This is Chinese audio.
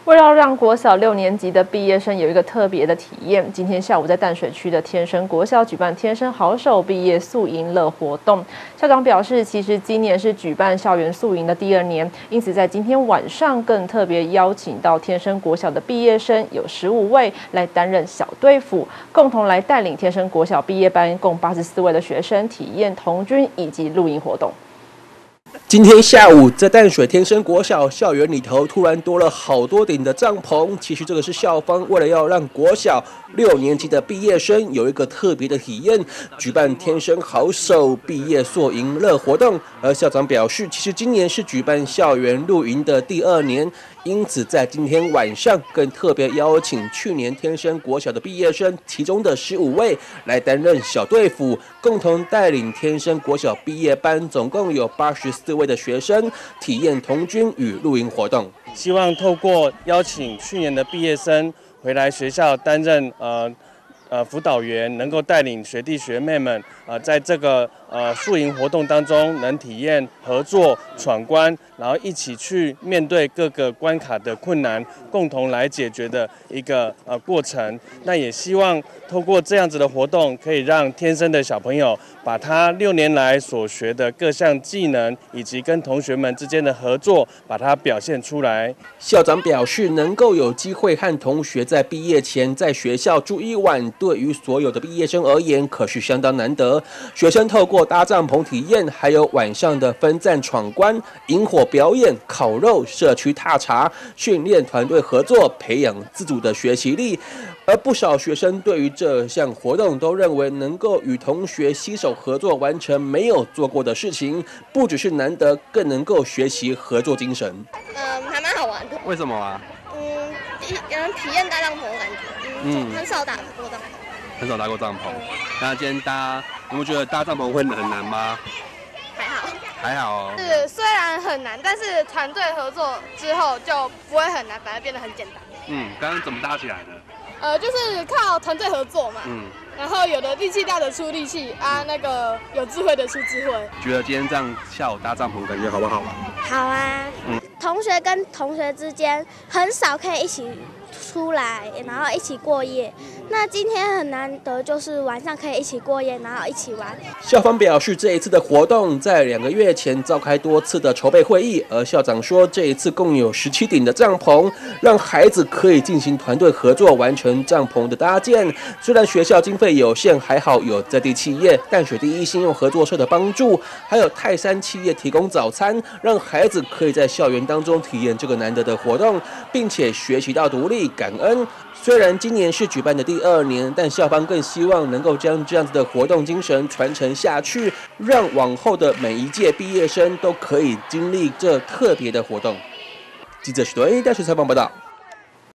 为了让国小6年级的毕业生有一个特别的体验，今天下午在淡水区的天生国小举办天生好手毕业宿营乐活动。校长表示，其实今年是举办校园宿营的第2年，因此在今天晚上更特别邀请到天生国小的毕业生有15位来担任小队辅，共同来带领天生国小毕业班共84位的学生体验童军以及露营活动。 今天下午，在淡水天生国小校园里头，突然多了好多顶的帐篷。其实这个是校方为了要让国小6年级的毕业生有一个特别的体验，举办天生好手毕业宿营乐活动。而校长表示，其实今年是举办校园露营的第2年，因此在今天晚上更特别邀请去年天生国小的毕业生其中的15位来担任小队辅，共同带领天生国小毕业班，总共有84位的学生体验童军与露营活动。 希望透过邀请去年的毕业生回来学校担任辅导员，能够带领学弟学妹们在这个宿营活动当中，能体验合作、闯关，然后一起去面对各个关卡的困难，共同来解决的一个过程。那也希望透过这样子的活动，可以让天生的小朋友把他6年来所学的各项技能，以及跟同学们之间的合作，把它表现出来。 校长表示，能够有机会和同学在毕业前在学校住1晚，对于所有的毕业生而言，可是相当难得。学生透过搭帐篷体验，还有晚上的分站闯关、萤火表演、烤肉、社区踏查，训练团队合作，培养自主的学习力。而不少学生对于这项活动都认为，能够与同学携手合作，完成没有做过的事情，不只是难得，更能够学习合作精神。 还蛮好玩的。 为什么啊？ 体验搭帐篷的感觉。很少搭过帐篷。 很少搭过帐篷。那今天搭，你们觉得搭帐篷会很难吗？还好哦。 是虽然很难，但是团队合作之后就不会很难，反而变得很简单。 刚刚怎么搭起来的？ 就是靠团队合作嘛。然后有的力气大的出力气啊，那个有智慧的出智慧。 觉得今天这样下午搭帐篷感觉好不好玩？ 好啊。同学跟同学之间很少可以一起出来，然后一起过夜。那今天很难得，就是晚上可以一起过夜，然后一起玩。 校方表示，这一次的活动在2个月前召开多次的筹备会议，而校长说，这一次共有17顶的帐篷，让孩子可以进行团队合作，完成帐篷的搭建。虽然学校经费有限，还好有在地企业淡水第一信用合作社的帮助，还有泰山企业提供早餐，让孩子可以在校园当中体验这个难得的活动，并且学习到独立、感恩。虽然今年是举办的第2年，但校方更希望能够将这样子的活动精神传承下去，让往后的每一届毕业生都可以经历这特别的活动。记者许多 A 带去采访报道。